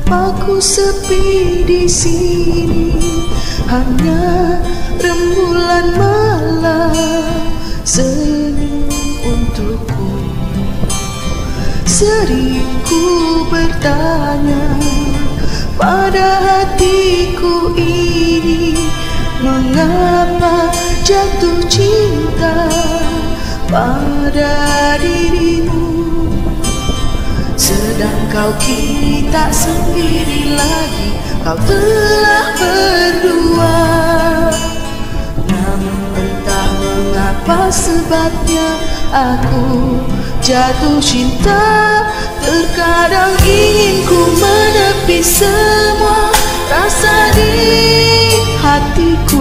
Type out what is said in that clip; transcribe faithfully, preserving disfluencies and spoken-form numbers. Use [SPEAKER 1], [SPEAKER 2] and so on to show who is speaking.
[SPEAKER 1] Aku sepi di sini, hanya rembulan malam senyum untukku. Sering ku bertanya pada hatiku ini, mengapa jatuh cinta pada dirimu. Sedang kau kini tak sendiri lagi, kau telah berdua. Namun entah mengapa sebabnya aku jatuh cinta. Terkadang ingin ku menepi semua rasa di hatiku.